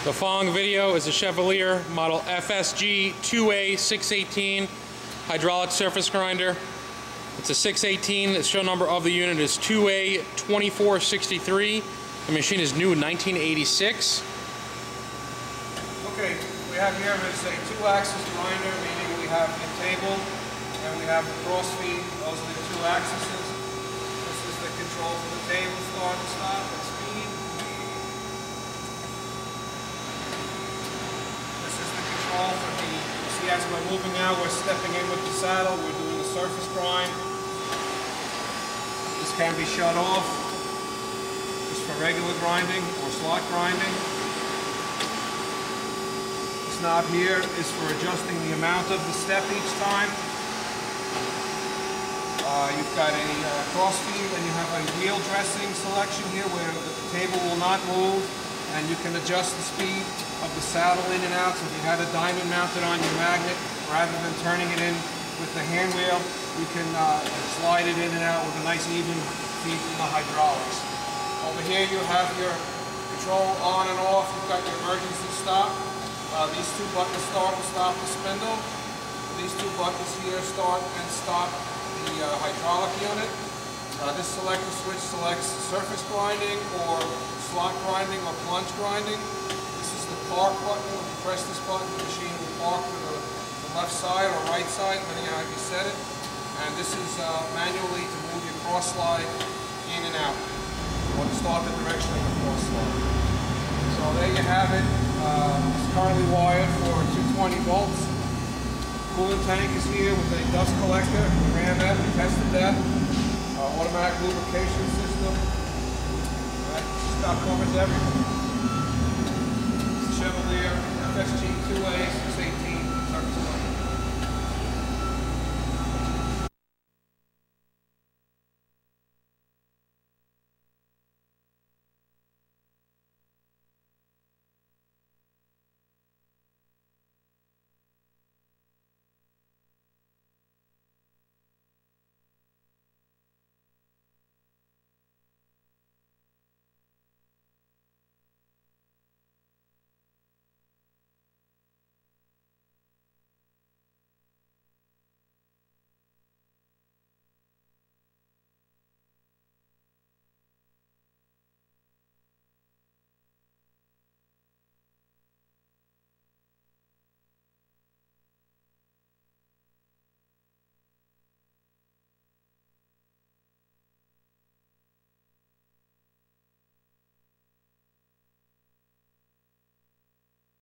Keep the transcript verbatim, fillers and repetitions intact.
The following video is a Chevalier model F S G two A six eighteen hydraulic surface grinder. It's a six eighteen. The show number of the unit is two A twenty-four sixty-three. The machine is new in nineteen eighty-six. Okay, we have here is a two-axis grinder, meaning we have the table and we have the cross feed. Those are the two axes. This is the control for the table, start and stop and speed. This is the control for the, you see as we're moving now, we're stepping in with the saddle, we're doing the surface grind. This can be shut off just for regular grinding or slot grinding. This knob here is for adjusting the amount of the step each time. Uh, you've got a uh, cross feed and you have a wheel dressing selection here where the table will not move, and you can adjust the speed of the saddle in and out. So if you had a diamond mounted on your magnet, rather than turning it in with the hand wheel, you can uh, slide it in and out with a nice even feed from the hydraulics. Over here you have your control on and off. You've got your emergency stop. Uh, these two buttons start and stop the spindle. These two buttons here start and stop the uh, hydraulic unit. Uh, this selector switch selects surface grinding or slot grinding or plunge grinding. This is the park button. When you press this button, the machine will park to the, the left side or right side, depending on how you set it. And this is uh, manually to move your cross slide in and out, or to start the direction of the cross slide. So there you have it. Uh, it's currently wired for two twenty volts. Coolant tank is here with a dust collector. We ran that, we tested that. Uh, automatic lubrication system. That just about covers everything. Chevalier F S G two A six eighteen surface grinder.